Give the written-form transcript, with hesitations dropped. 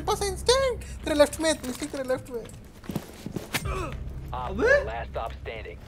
पास है इंस्टेंट। तेरे लेफ्ट में मिस्टिक, तेरे लेफ्ट में। Last stop standing.